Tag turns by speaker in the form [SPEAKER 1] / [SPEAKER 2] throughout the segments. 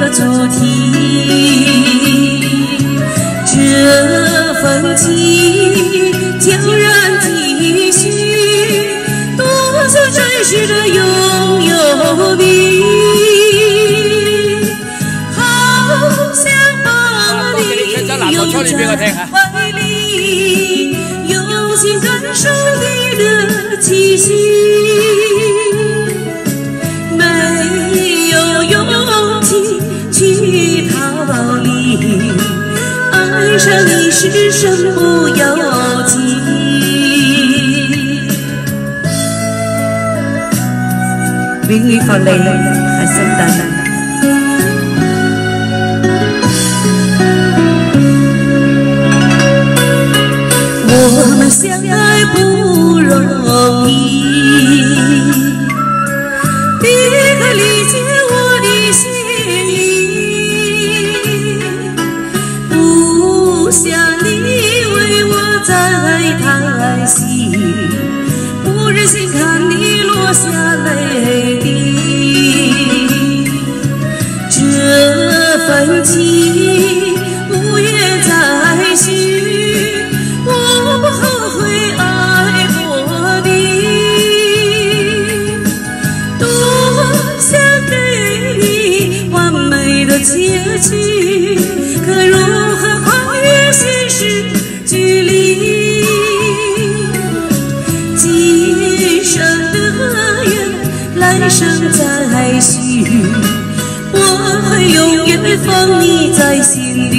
[SPEAKER 1] 的主题。这份情悄然继续，多少真实的拥有你，好想把你拥在怀里，用心感受你的气息。没有勇气去逃离，爱上你是身不由己。永遠放你係聖誕。我們相愛不容易，你可理解我的心意。不想你为我再叹息，不忍心看你落下泪滴。这份情无言再续，我不后悔爱过你。多想给你完美的结局，可如何跨越现实距离？今生的缘，来生再续，我会永远放你在心里。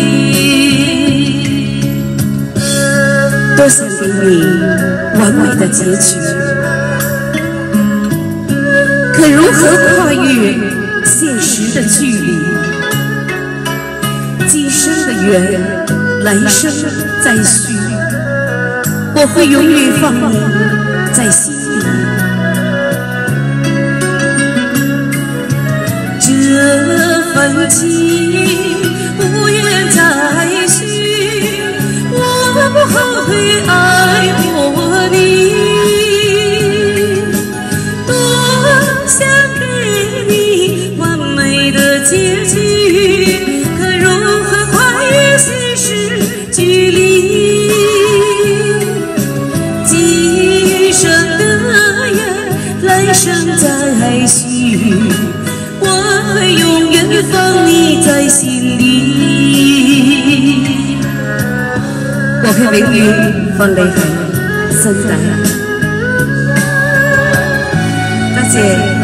[SPEAKER 1] 多想给你完美的结局，可如何跨越现实的距离？今生的缘，来生再续，我会永远放你在心里。这份情无言再续，我不后悔爱过你。多想给你完美的结局，可如何跨越现实距离？今生的缘，来生再续，我会永远放你在心里。我會永遠放你喺心底。多謝。